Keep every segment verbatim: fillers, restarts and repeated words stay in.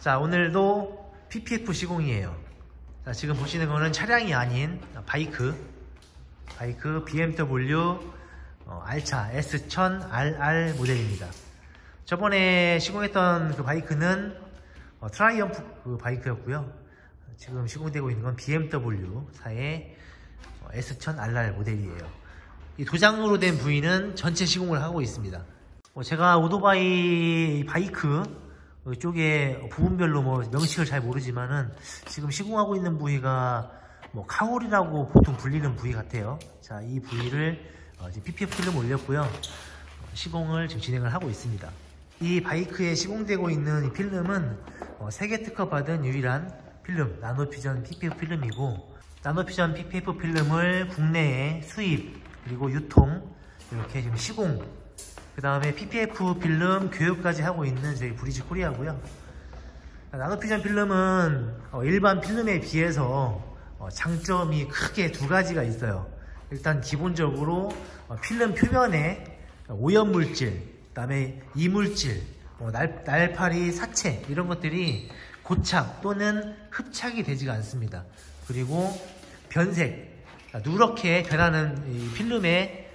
자, 오늘도 피피에프 시공이에요. 자, 지금 보시는 거는 차량이 아닌 바이크 바이크 비엠더블유 어, 알차 에스 천 알알 모델입니다. 저번에 시공했던 그 바이크는 어, 트라이엄프 그 바이크였고요. 지금 시공되고 있는 건 비엠더블유사의 어, 에스 천 알알 모델이에요. 이 도장으로 된 부위는 전체 시공을 하고 있습니다. 어, 제가 오토바이 바이크 쪽에 부분별로 뭐 명칭을 잘 모르지만은 지금 시공하고 있는 부위가 뭐 카울이라고 보통 불리는 부위 같아요. 자, 이 부위를 어, 이제 피피에프 필름 올렸고요. 어, 시공을 지금 진행을 하고 있습니다. 이 바이크에 시공되고 있는 이 필름은 어, 세계 특허 받은 유일한 필름 나노퓨전 피피에프 필름이고, 나노퓨전 피피에프 필름을 국내에 수입 그리고 유통 이렇게 지금 시공, 그 다음에 피피에프 필름 교육까지 하고 있는 저희 브리지 코리아고요. 나노퓨전 필름은 일반 필름에 비해서 장점이 크게 두 가지가 있어요. 일단 기본적으로 필름 표면에 오염물질, 그 다음에 이물질, 날, 날파리, 사체 이런 것들이 고착 또는 흡착이 되지가 않습니다. 그리고 변색, 누렇게 변하는 이 필름의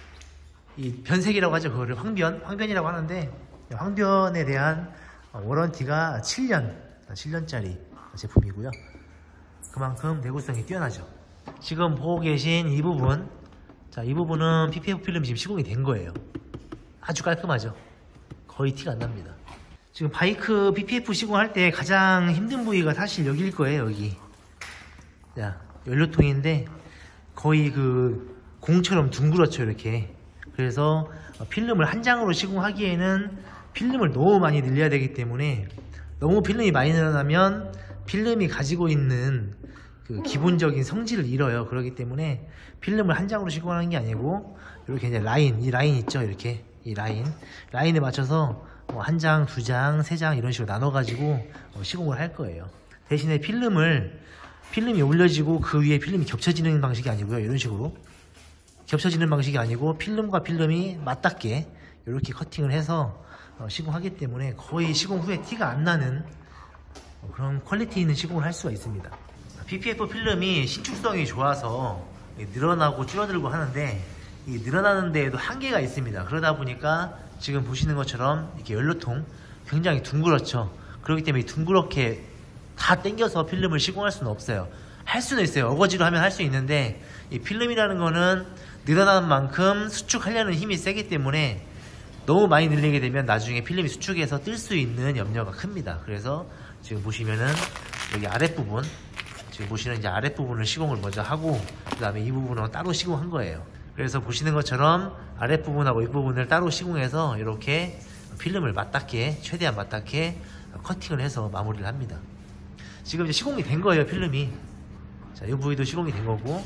이 변색이라고 하죠. 그거를 황변, 황변이라고 하는데, 황변에 대한 워런티가 칠 년, 칠 년짜리 제품이고요. 그만큼 내구성이 뛰어나죠. 지금 보고 계신 이 부분, 자, 이 부분은 피피에프 필름이 지금 시공이 된 거예요. 아주 깔끔하죠. 거의 티가 안 납니다. 지금 바이크 피피에프 시공할 때 가장 힘든 부위가 사실 여기일 거예요. 여기. 자, 연료통인데 거의 그 공처럼 둥그렇죠. 이렇게. 그래서 필름을 한 장으로 시공하기에는 필름을 너무 많이 늘려야 되기 때문에, 너무 필름이 많이 늘어나면 필름이 가지고 있는 그 기본적인 성질을 잃어요. 그렇기 때문에 필름을 한 장으로 시공하는 게 아니고 이렇게 이제 라인, 이 라인 있죠. 이렇게 이 라인, 라인에 맞춰서 한 장, 두 장, 세 장 이런 식으로 나눠 가지고 시공을 할 거예요. 대신에 필름을 필름이 올려지고 그 위에 필름이 겹쳐지는 방식이 아니고요. 이런 식으로 겹쳐지는 방식이 아니고 필름과 필름이 맞닿게 이렇게 커팅을 해서 시공하기 때문에 거의 시공 후에 티가 안 나는 그런 퀄리티 있는 시공을 할 수가 있습니다. 피피에프 필름이 신축성이 좋아서 늘어나고 줄어들고 하는데, 이 늘어나는 데에도 한계가 있습니다. 그러다 보니까 지금 보시는 것처럼 이렇게 연료통 굉장히 둥그렇죠. 그렇기 때문에 둥그렇게 다 당겨서 필름을 시공할 수는 없어요. 할 수는 있어요. 어거지로 하면 할 수 있는데, 이 필름이라는 거는 늘어나는 만큼 수축하려는 힘이 세기 때문에 너무 많이 늘리게 되면 나중에 필름이 수축해서 뜰 수 있는 염려가 큽니다. 그래서 지금 보시면은 여기 아랫부분, 지금 보시는 이제 아랫부분을 시공을 먼저 하고, 그 다음에 이 부분은 따로 시공한 거예요. 그래서 보시는 것처럼 아랫부분하고 윗부분을 따로 시공해서 이렇게 필름을 맞닿게, 최대한 맞닿게 커팅을 해서 마무리를 합니다. 지금 이제 시공이 된 거예요. 필름이. 자, 이 부위도 시공이 된 거고,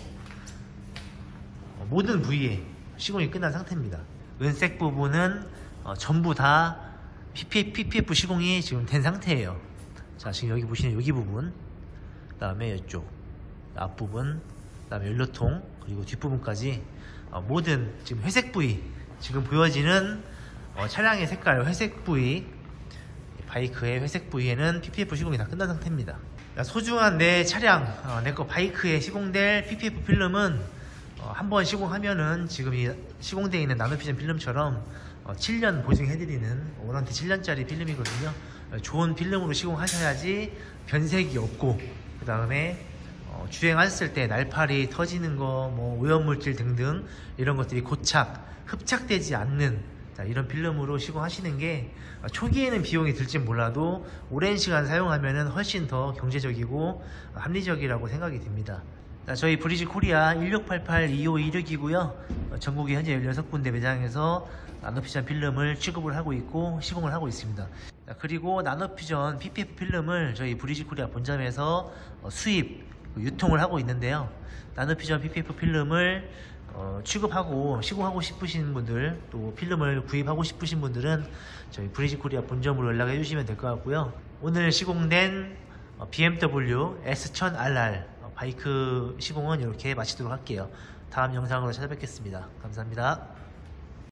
모든 부위에 시공이 끝난 상태입니다. 은색 부분은 어, 전부 다 피피에프 시공이 지금 된 상태예요. 자, 지금 여기 보시는 여기 부분, 그 다음에 이쪽 앞부분, 그 다음에 연료통, 그리고 뒷부분까지 어, 모든 지금 회색 부위, 지금 보여지는 어, 차량의 색깔 회색 부위, 바이크의 회색 부위에는 피피에프 시공이 다 끝난 상태입니다. 소중한 내 차량, 어, 내 거 바이크에 시공될 피피에프 필름은 어, 한번 시공하면은 지금 이 시공되어 있는 나노퓨전 필름처럼 어, 칠 년 보증해드리는 워런티 칠 년짜리 필름이거든요. 어, 좋은 필름으로 시공하셔야지 변색이 없고, 그 다음에 어, 주행하셨을 때 날파리 터지는 거, 뭐 오염물질 등등 이런 것들이 고착, 흡착되지 않는, 자, 이런 필름으로 시공하시는 게 어, 초기에는 비용이 들진 몰라도 오랜 시간 사용하면은 훨씬 더 경제적이고 어, 합리적이라고 생각이 듭니다. 자, 저희 브리지 코리아 일육팔팔 이오이육이고요. 어, 전국에 현재 열여섯 군데 매장에서 나노퓨전 필름을 취급을 하고 있고 시공을 하고 있습니다. 자, 그리고 나노퓨전 피피에프 필름을 저희 브리지 코리아 본점에서 어, 수입, 유통을 하고 있는데요. 나노퓨전 피피에프 필름을 어, 취급하고 시공하고 싶으신 분들, 또 필름을 구입하고 싶으신 분들은 저희 브리지 코리아 본점으로 연락해 주시면 될 것 같고요. 오늘 시공된 어, 비엠더블유 에스 천 알알 바이크 시공은 이렇게 마치도록 할게요. 다음 영상으로 찾아뵙겠습니다. 감사합니다.